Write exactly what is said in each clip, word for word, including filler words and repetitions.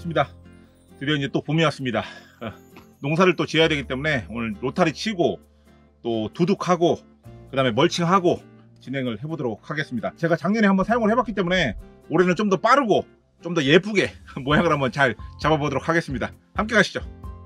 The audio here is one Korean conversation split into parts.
반갑습니다. 드디어 이제 또 봄이 왔습니다. 어, 농사를 또 지어야 되기 때문에 오늘 로타리 치고 또 두둑하고 그 다음에 멀칭하고 진행을 해보도록 하겠습니다. 제가 작년에 한번 사용을 해봤기 때문에 올해는 좀 더 빠르고 좀 더 예쁘게 모양을 한번 잘 잡아보도록 하겠습니다. 함께 가시죠.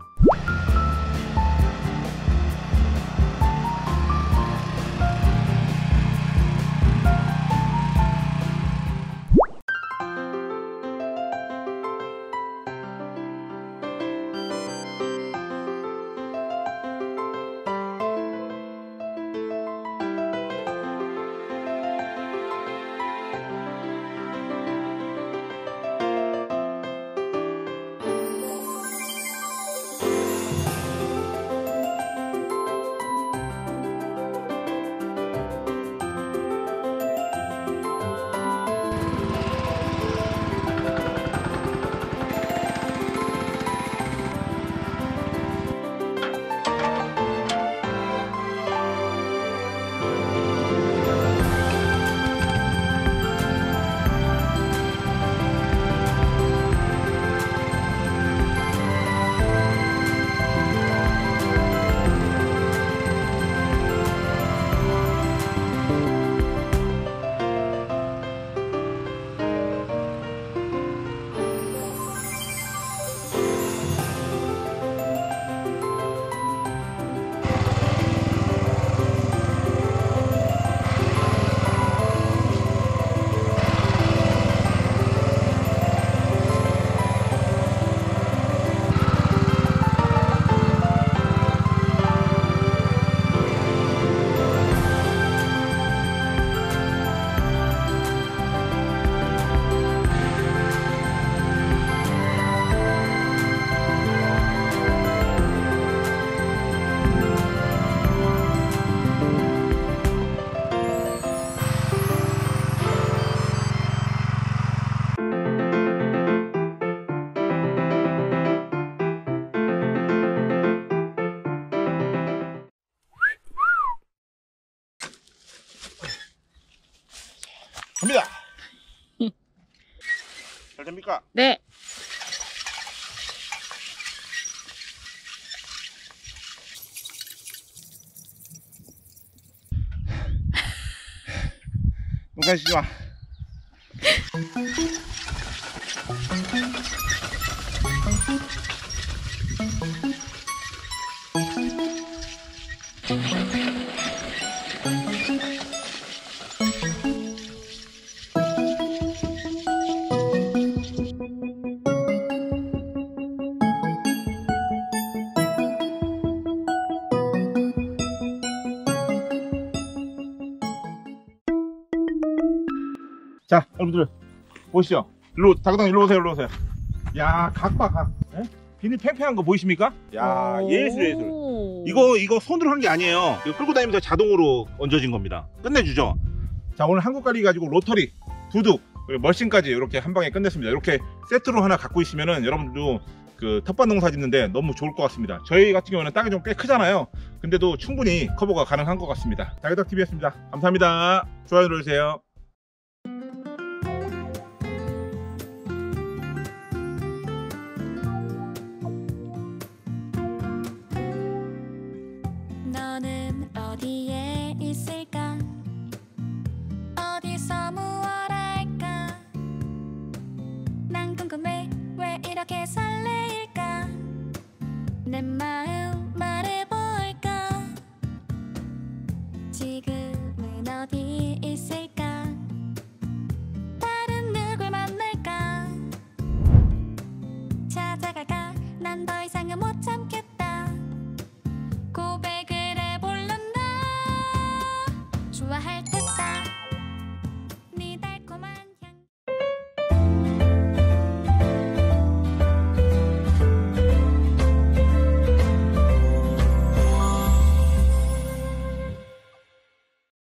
갑니다. 잘 됩니까? 네. 눈 가시지 마. 자, 여러분들 보시죠. 일로 다그당 일로 오세요. 일로 오세요. 야, 각봐 각. 에? 비닐 팽팽한 거 보이십니까? 야, 예술 예술. 이거 이거 손으로 한 게 아니에요. 이거 끌고 다니면서 자동으로 얹어진 겁니다. 끝내주죠. 자, 오늘 한국가리 가지고 로터리, 두둑, 그리고 멀싱까지 이렇게 한 방에 끝냈습니다. 이렇게 세트로 하나 갖고 있으면은 여러분들도 그 텃밭 농사 짓는데 너무 좋을 것 같습니다. 저희 같은 경우는 땅이 좀 꽤 크잖아요. 근데도 충분히 커버가 가능한 것 같습니다. 다그닥티비였습니다. 감사합니다. 좋아요 눌러주세요. 너는 어디에 있을까? 어디서 무얼 할까? 난 궁금해 왜 이렇게 설레일까? 내 마음